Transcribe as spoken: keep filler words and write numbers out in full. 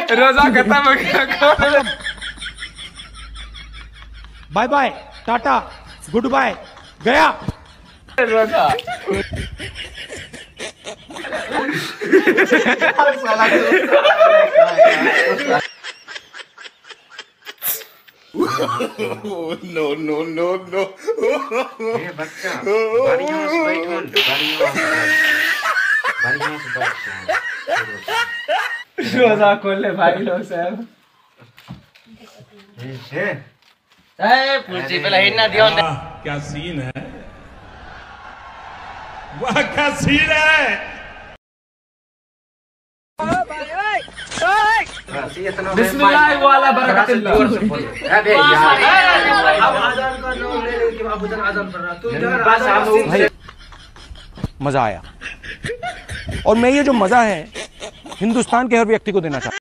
रोजा खत्म हो गया। Bye bye, tata, good bye, गया रोजा नो नो नो नो। बच्चा बढ़िया से बैठो, बढ़िया बढ़िया से बैठ। रोजा खोल ले भाई लोग सब। ए पुलची पे लहिना दियो। क्या सीन है, वाह क्या सीन है। बिस्मिल्लाह वाला बरकतुल्लाह। अबे यार अब आजान का नाम ले ले कि अबू जन आजान कर रहा तू इधर भाई। मजा आया और मैं ये जो मजा है हिंदुस्तान के हर व्यक्ति को देना चाहता हूं।